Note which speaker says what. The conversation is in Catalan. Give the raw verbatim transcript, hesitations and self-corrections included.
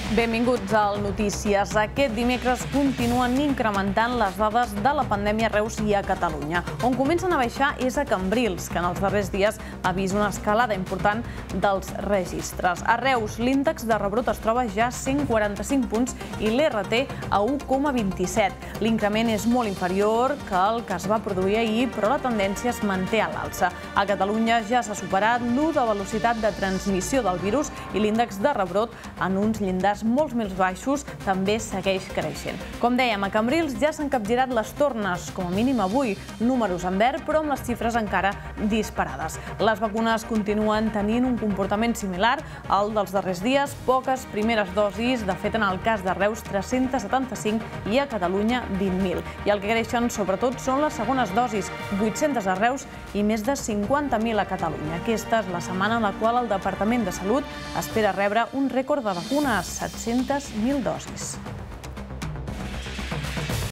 Speaker 1: Benvinguts al Notícies. Aquest dimecres continuen incrementant les dades de la pandèmia a Reus i a Catalunya. On comencen a baixar és a Cambrils, que en els darrers dies ha vist una escalada important dels registres. A Reus, l'índex de rebrot es troba ja a cent quaranta-cinc punts i l'R T a u coma vint-i-set. L'increment és molt inferior que el que es va produir ahir, però la tendència es manté a l'alça. A Catalunya ja s'ha superat l'u de velocitat de transmissió del virus i l'índex de rebrot en uns llindars molts més baixos també segueix creixent. Com dèiem, a Cambrils ja s'han capgirat les tornes, com a mínim avui, números en verd, però amb les xifres encara disparades. Les vacunes continuen tenint un comportament similar al dels darrers dies, poques primeres dosis, de fet en el cas de Reus tres-cents setanta-cinc i a Catalunya vint mil. I el que creixen sobretot són les segones dosis, vuit-centes a Reus i més de cinquanta mil a Catalunya. Aquesta és la setmana en la qual el Departament de Salut espera rebre un rècord de vacunes, set-centes mil dosis.